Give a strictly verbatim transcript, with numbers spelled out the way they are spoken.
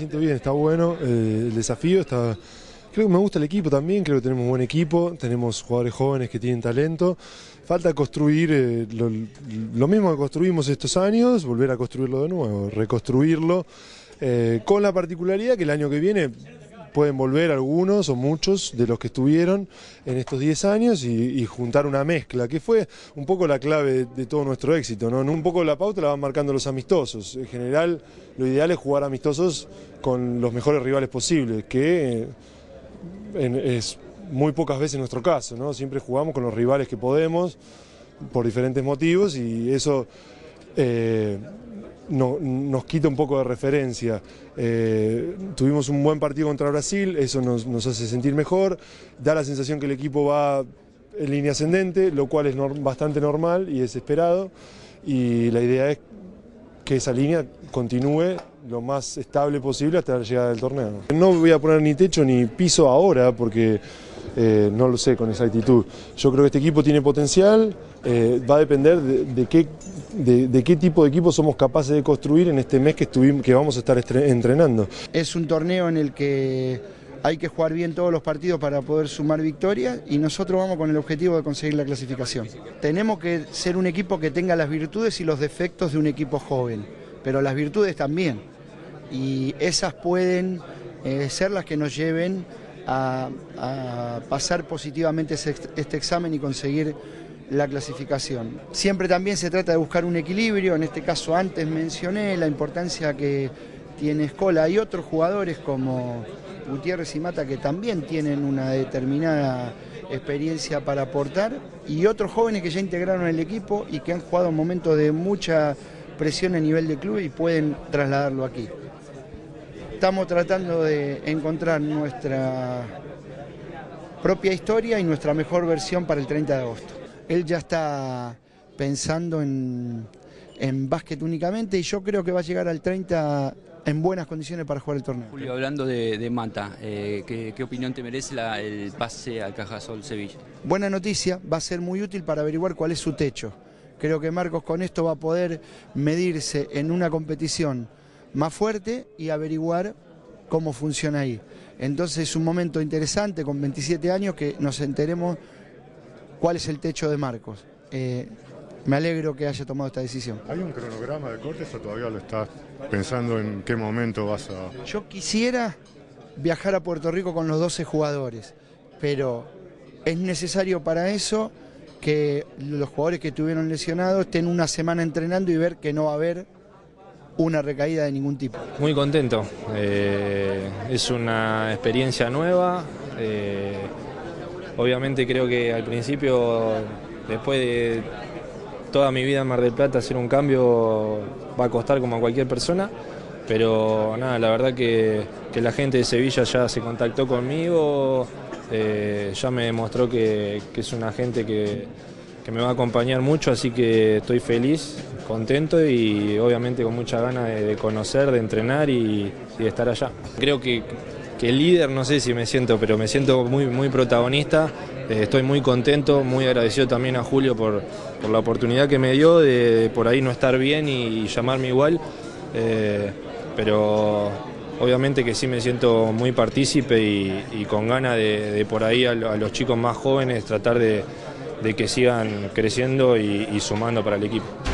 siento bien, está bueno. Eh, el desafío está... Creo que me gusta el equipo también, creo que tenemos un buen equipo, tenemos jugadores jóvenes que tienen talento. Falta construir eh, lo, lo mismo que construimos estos años, volver a construirlo de nuevo, reconstruirlo, eh, con la particularidad que el año que viene pueden volver algunos o muchos de los que estuvieron en estos diez años y, y juntar una mezcla, que fue un poco la clave de, de todo nuestro éxito, ¿no? Un poco la pauta la van marcando los amistosos. En general, lo ideal es jugar amistosos con los mejores rivales posibles, que... Eh, En, es muy pocas veces nuestro caso, ¿no? Siempre jugamos con los rivales que podemos por diferentes motivos y eso eh, no, nos quita un poco de referencia. Eh, tuvimos un buen partido contra Brasil, eso nos, nos hace sentir mejor, da la sensación que el equipo va en línea ascendente, lo cual es no, bastante normal y es esperado, y la idea es que esa línea continúe lo más estable posible hasta la llegada del torneo. No voy a poner ni techo ni piso ahora porque eh, no lo sé con exactitud. Yo creo que este equipo tiene potencial, eh, va a depender de, de, qué, de, de qué tipo de equipo somos capaces de construir en este mes que, estuvimos, que vamos a estar entrenando. Es un torneo en el que hay que jugar bien todos los partidos para poder sumar victorias y nosotros vamos con el objetivo de conseguir la clasificación. Tenemos que ser un equipo que tenga las virtudes y los defectos de un equipo joven, pero las virtudes también. Y esas pueden eh, ser las que nos lleven a, a pasar positivamente ese, este examen y conseguir la clasificación. Siempre también se trata de buscar un equilibrio, en este caso antes mencioné la importancia que tiene Escola. Hay otros jugadores como Gutiérrez y Mata que también tienen una determinada experiencia para aportar y otros jóvenes que ya integraron el equipo y que han jugado en momentos de mucha presión a nivel de club y pueden trasladarlo aquí. Estamos tratando de encontrar nuestra propia historia y nuestra mejor versión para el treinta de agosto. Él ya está pensando en, en básquet únicamente y yo creo que va a llegar al treinta en buenas condiciones para jugar el torneo. Julio, hablando de, de Mata, eh, ¿qué, ¿qué opinión te merece la, el pase al Cajasol Sevilla? Buena noticia, va a ser muy útil para averiguar cuál es su techo. Creo que Marcos con esto va a poder medirse en una competición más fuerte y averiguar cómo funciona ahí. Entonces es un momento interesante con veintisiete años que nos enteremos cuál es el techo de Marcos. Eh, me alegro que haya tomado esta decisión. ¿Hay un cronograma de cortes o todavía lo estás pensando en qué momento vas a...? Yo quisiera viajar a Puerto Rico con los doce jugadores, pero es necesario para eso que los jugadores que estuvieron lesionados estén una semana entrenando y ver que no va a haber una recaída de ningún tipo. Muy contento, eh, es una experiencia nueva, eh, obviamente creo que al principio, después de toda mi vida en Mar del Plata, hacer un cambio va a costar como a cualquier persona, pero nada, la verdad que, que la gente de Sevilla ya se contactó conmigo, eh, ya me demostró que, que es una gente que, que me va a acompañar mucho, así que estoy feliz, contento y obviamente con mucha ganas de, de conocer, de entrenar y, y de estar allá. Creo que, que el líder, no sé si me siento, pero me siento muy, muy protagonista, eh, estoy muy contento, muy agradecido también a Julio por, por la oportunidad que me dio de, de por ahí no estar bien y, y llamarme igual, eh, pero obviamente que sí me siento muy partícipe y, y con ganas de, de por ahí a, a los chicos más jóvenes tratar de, de que sigan creciendo y, y sumando para el equipo.